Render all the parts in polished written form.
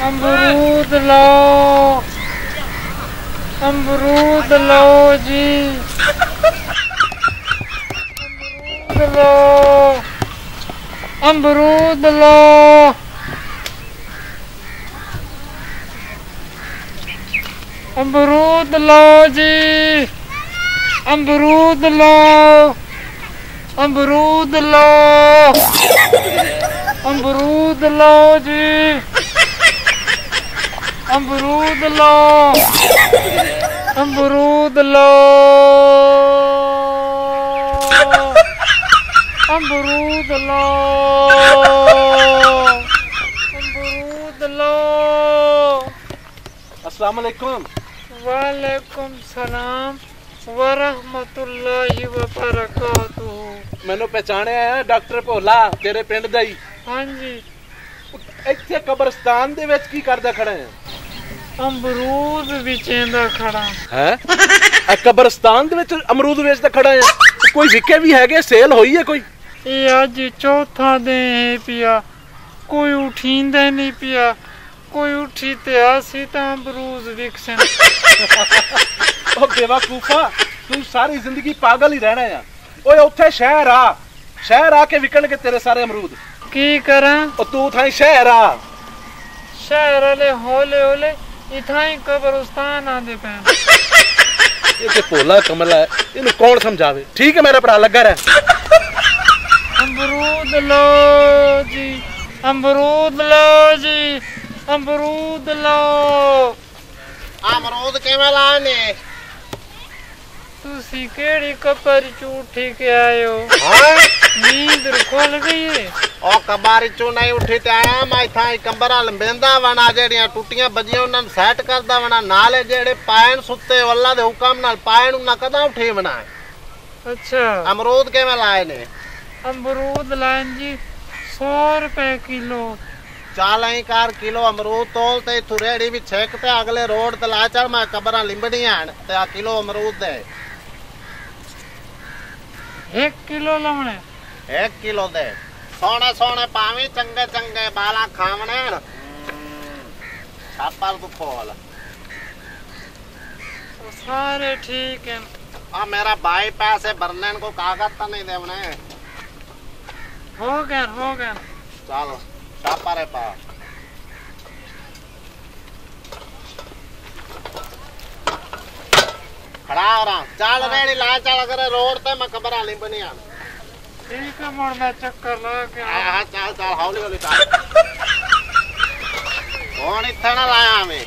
अमरूद लो, अमरूद लो जी, अमरूद लो, अमरूद लो, अमरूद लो जी, अमरूद लो, अमरूद लो, अमरूद लो जी, अमरूद लो, अमरूद लो, अमरूद लो, अमरूद लो। अस्सलाम वालेकुम। वालेकुम सलाम वरहमतुल्लाहि वबरकातुहू। मैनू पहचाने आया डॉक्टर भोला तेरे पिंड दा ही। हाँ जी। ਇੱਥੇ ਕਬਰਸਤਾਨ ਦੇ ਵਿੱਚ ਕੀ ਕਰਦਾ ਖੜਾ ਹੈ? अमरूद बेचेंदा खड़ा है। कब्रिस्तान दे विच अमरूद बेचदा खड़ा है। कोई विके भी हैगे, सेल होई है कोई? ये अज चौथा दिन है पिया, कोई उठींदा नहीं पिया, कोई उठी ते आसी ता अमरूद विकसन। ओ बेवकूफा, तू सारी जिंदगी पागल ही रहना है। ओए उत्थे शहर आके विकण के तेरे सारे अमरूद। की करा? ओ तू थाई शहर वाले होले होले इथाई कब्रिस्तान आंदे पे। ये ते भोला कमला है, इन्हें कौन समझावे? ठीक है मेरा भरा लगा रहा। अमरूद लो जी, अमरूद लो जी, अमरूद लो। अमरूद किवें लाने? तुसी केड़ी कपर चूठी के आए हो? नींद खुल गई है? ओ कबारी चू नहीं उठी ते आया मैं इथा कंबरा लंबेंदा वना जेड़ियां टूटियां बजियां उन्हां नूं सेट करदा वना, नाले जेड़े पायन सुत्ते अल्लाह दे हुक्म नाल पायन उन्हां कदा उठी वना। अच्छा। अमरूद किवें लाए ने? अमरूद लाइन जी 100 रुपए किलो। चल आई कर किलो अमरूद तोल ते इथों रेड़ी भी छेक ते अगले रोड ते ला चल, मैं कबरां लिंबड़ियां ते आ किलो अमरूद दे। 1 किलो लावणे? 1 किलो दे। सोने सोने पावी चंगे चंगे बाला खावने छापल तू खोल। सारे ठीक है। आ मेरा भाई पैसे भरने को कागज तो नहीं देवने। हो गया। चलो छापा रे पा। खड़ा हो रहा चल रेड़ी ला चल करे रोड ते मैं कबरा लिंबनिया। ठीक है मोड़ में चक्कर लगा के। हाँ चल हौली हौली चल। कौन इतना ना लाया हमें?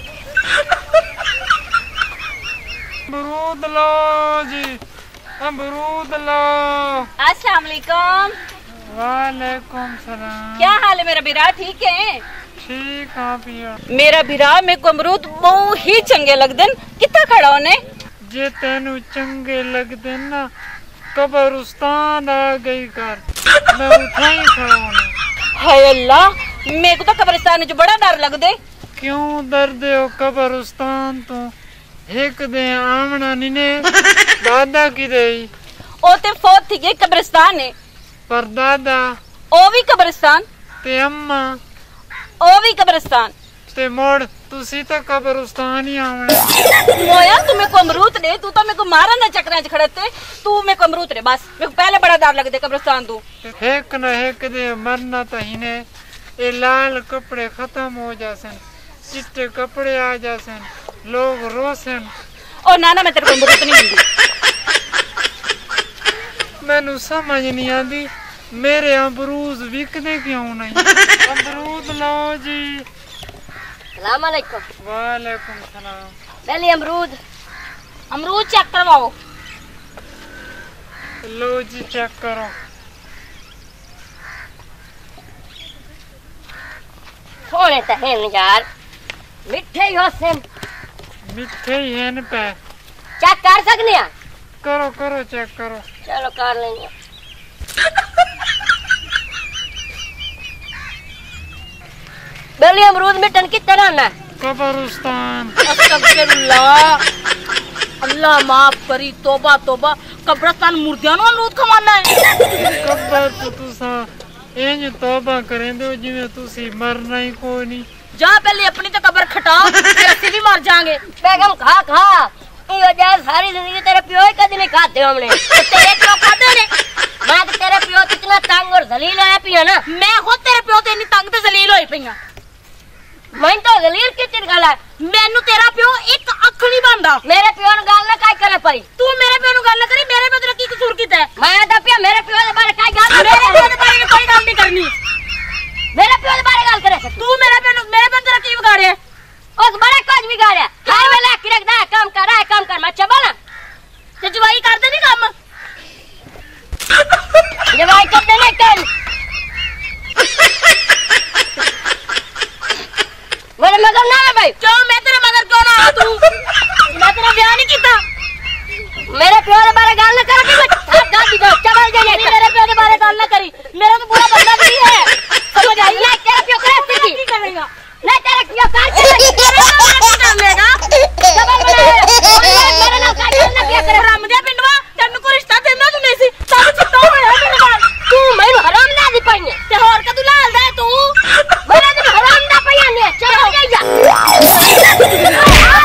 अमरूद लो जी, अमरूद लो। अस्सलाम वालेकुम। वालेकुम सलाम। क्या हाल है मेरा बिरा? ठीक है? ठीक है पिया। मेरा बिरा मेरे को अमरूद बहुत ही चंगे लगते हैं। कितना खड़ा होने? जे तेनू चंगे लगते ना कब्रिस्तान आ गई कर, मैं उठा ही खड़ा होने। हाय अल्लाह, मेरे को तो कब्रिस्तान जो बड़ा डर लगदे। क्यों डरदे हो कब्रिस्तान तो? एक दे आमना नीने दादा की दे ओ ते फौत थी गई कब्रिस्तान है। पर दादा ओ भी कब्रिस्तान ते अम्मा ओ भी कब्रिस्तान ते मोड़ तुसी तो कब्रिस्तान ही आवे। मोया तू मेरे को अमरूद दे, तू तो मेरे को मारा ना चक्कर च खड़ते। तू मेरे को अमरूद दे बस, मेरे को पहले बड़ा डर लगदे कब्रिस्तान तू। एक न एक दे मरना तो हिने। ये लाल कपड़े खत्म हो जासन, चिट्टे कपड़े आ जासन, लोग रोसन। ओ नाना मैं तेरे को अमरूद नहीं दूंगी। मैनू समझ नहीं आती मेरे अमरूद बिकने क्यों नहीं? अमरूद लो जी। सलाम अलैकुम। वालेकुम सलाम। पहले अमरूद चेक करवाओ। लो जी चेक करो। सोने तो हैं यार, मिठे ही होसन। मिठे ही हैं पे। चेक कर सकने हैं? करो चेक करो। चलो कर लेंगे। बेली अमरूद मिठन कितने आना है? कब्रिस्तान। अस्तगफिरुल्लाह, अल्लाह माफ करी। तौबा तौबा, कब्रिस्तान मुर्दियां नु अमरूद खवाना है। कब्र तो तुसा इंज तौबा करेंदे हो जिवें तुसी मरना ही कोई नहीं। जा पहले अपनी तो कब्र खटाओ, फिर असि भी मर जाएंगे। बेगम खा खा ये वजह सारी जिंदगी तेरे प्यो ही कभी नहीं खाते हमने। तो तेरे प्यो खाते ने मैं तो तेरे प्यो तो इतना तंग और जलील होया पिया ना। मैं खुद तेरे प्यो ते इतनी तंग ते जलील होई पईया। मैं तो जलील कितनी गल है मैनू तेरा प्यो एक अख नहीं बनदा। मेरे प्यो ने गल ना काई करे पई तू मेरे प्यो नु गल ना करी। मेरे प्यो तेरा की कसूर कीता है? मैं तो पिया मेरे प्यो दे बारे काई गल मेरे प्यो दे बारे में कोई गल नहीं करनी। मेरे प्यो दे बारे गल करे तू मेरे प्यो तेरा की बिगाड़े? उस बड़े कुछ बिगाड़या हर वेले की रखदा है काम कर मैं चबल ते जवाई करदे नहीं काम। जवाई करदे नहीं कर मेरे मगर ना है भाई। क्यों मैं तेरे मगर क्यों ना आ? तू मैं तेरा ब्याह नहीं कीता। मेरे प्यो दे बारे गल ना कर कि दादी दो चबल जाइए। मेरे प्यो दे बारे गल ना करी। मेरा तो पूरा बंदा भी है, समझ आई? नहीं तेरा प्यो करे की करेगा? नहीं तेरा प्यो कर मेरा चबल मेरे नाल काई गल ना पिया करे। हराम दे पिंडवा तेन को रिश्ता देना तू नहीं सी सब चिट्टा होया मेरे नाल। तू मैनू हराम ना दी पईने ते होर कदू लाल दे तू मेरे तो हराम ना पईया ने चबल जाइया।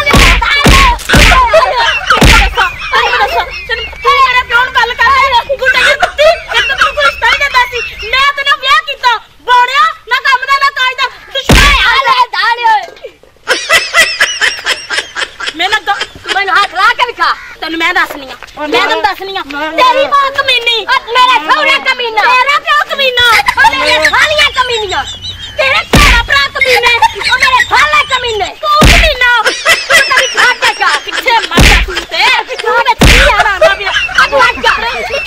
मैं दसनी तेरी मां कमीनी, मेरे सौरे कमीना, तेरा प्यो कमीना, मेरे सालियां कमीनियां, तेरे तेरा भरा कमीने, और मेरे साले कमीने। तू कमीना तू कभी खा के जा पीछे मर जा। तू मैं छी यार ना भी अब हट जा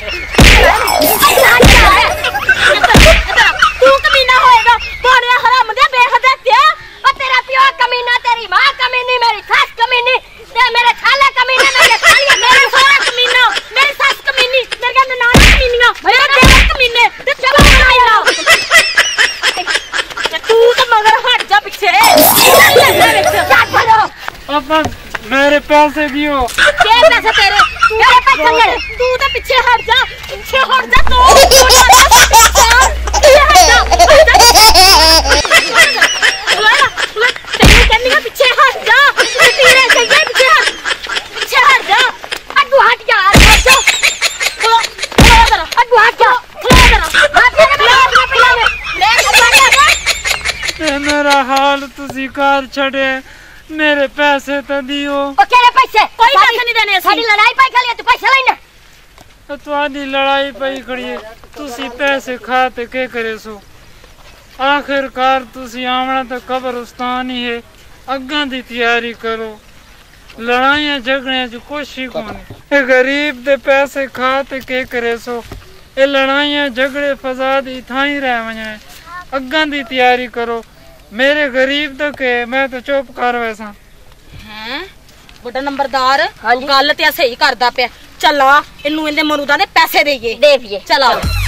तू कमीना होएगा बोले हराम दे बेहद ते। और तेरा प्यो कमीना, तेरी मां कमीनी, मेरी सास कमीनी, ते मेरे साले कमीने, मेरे सालियां मेरे सारा कमीना, मेरी सास कमीनी, मेरे नाना कमीनियां, मेरे देवर कमीने ते चलो बनाया। तू तो मगर हट जा पीछे। अब मेरे पैसे दियो। क्या पैसे तेरे? मेरे पैसे मेरे। तू तो पीछे हट जा तेरे कहनी है पीछे हट जा। तेरे चाहिए पीछे हट जा। अड्डू हट जा अड्डू हट जा। मेरा हाल तुसी कर छड़े, मेरे पैसे तो दियो। केरे पैसे? कोई पैसे नहीं देने। साडी लड़ाई पाई खली तू पैसे लेना। तुहाडी लड़ाई पई खड़ी है, तुसी पैसे खाते के करे सो? आखिरकार तुसी आवना तो कब्रिस्तान ही है। अग्गां दी तैयारी करो। लड़ाइयां झगड़ियां च कुछ ही कोनी। गरीब दे पैसे खाते के करे सो? ये लड़ाइयां झगड़े फसाद इथा ही रह वने। अग्गां दी तैयारी करो। मेरे गरीब तो के मैं तो चुप कर वैसा। हैं बड़ा नंबरदार गल ते सही करदा पिया। चला इनू इनदे मरूदा दे पैसे देइए। दे दिए चला।